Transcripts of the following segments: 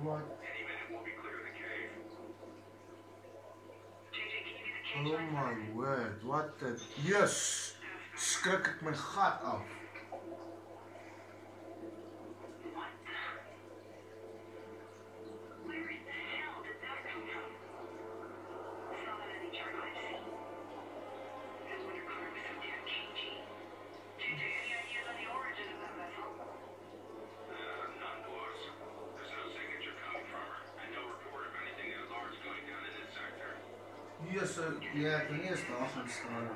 What? Oh my word, what the... Yes! Skrik ek my gat af. Yes, ja, ek kan nie eens daar gaan staan.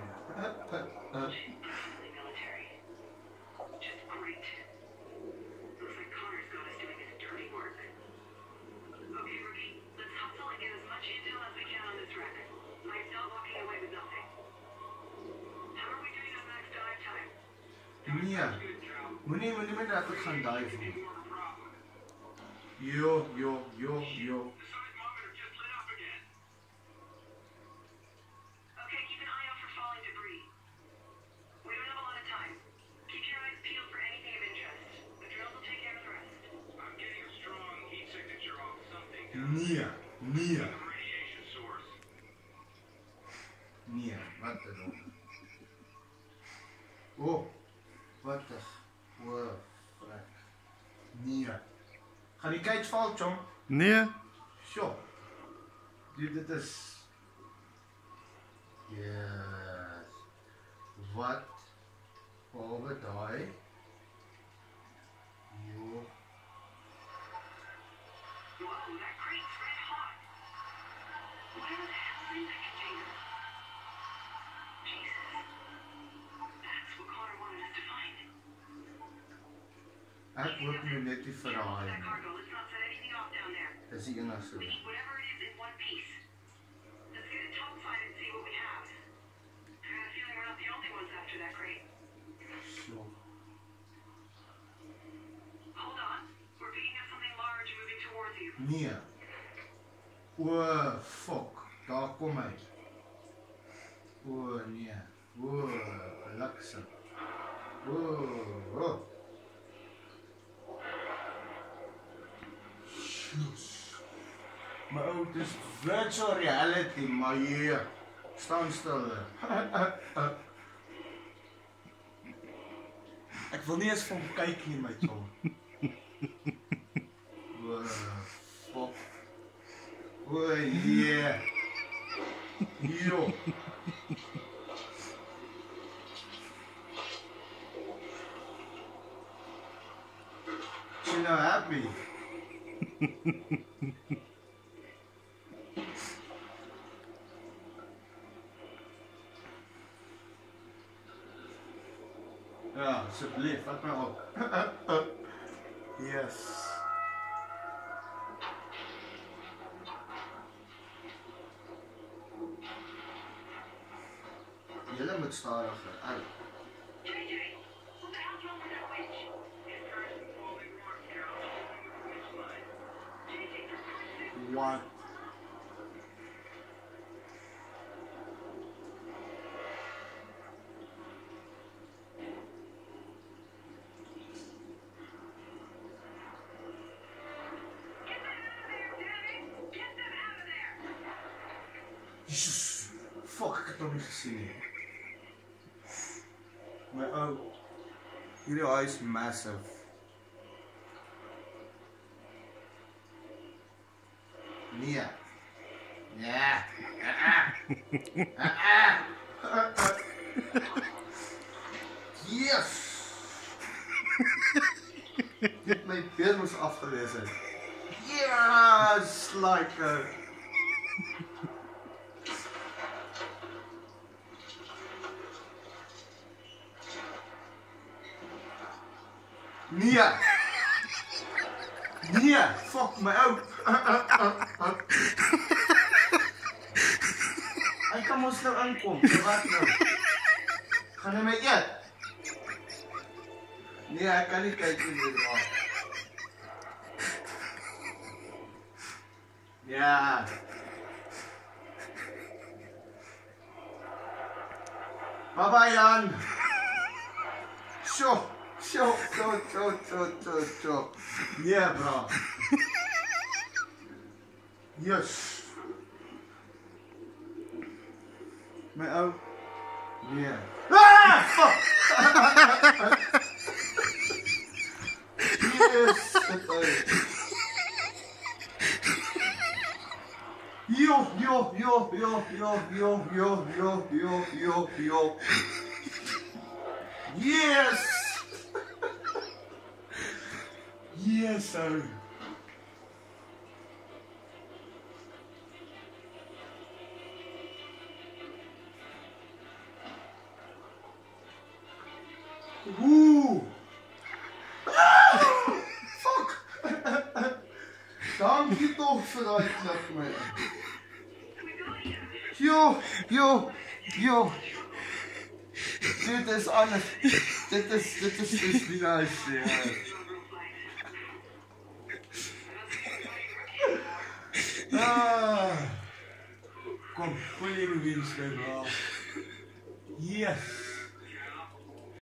Nee, moenie my dat ek gaan dive nie. Jo. Nee, wat is dat? Oh, wat is? Oh, frek. Nee. Gaan die kyk val, chom? Nee. Sjoe. Dit is... Yes. Wat? Behalwe daai? Jo. Ek hoop nou net die verhaal nie. Dis die enigste. So. Nee. O, fuck. Daar kom hy. O, nee. O, bliksem. O. Maar ou, het is virtual reality, maar hier, staan stil. Ek wil nie eens van kyk nie, my chom. Fuck. O, yeah. Jo. She not happy. Ja, alsjeblieft, vat my op. Yes. Julle moet stadiger uit. What? Fuck, ek het hom nie gesien nie. My ou, hierdie eye is massive. Nee. Ja. Yes. Dit my been moes afgewees het. Yes, like Nee. Nee, fuck my ou. Hy kan ons nou aankom. Wat nou? Gaan hy my eet? Nee, ek kan nie kyk nie daar. Ja. Bye Jan. Sjoe. Sjoe. Nee, bro. Yes. My ou. Yeah. Ah! Fuck! Yes! Yo. Yes! Yes, sir. Oeh! Fuck! Dank je toch voor dat klap, man. Yo. Dit is alles. Dit is niet nice, ja. Kom, goeie winst, bro. Yes.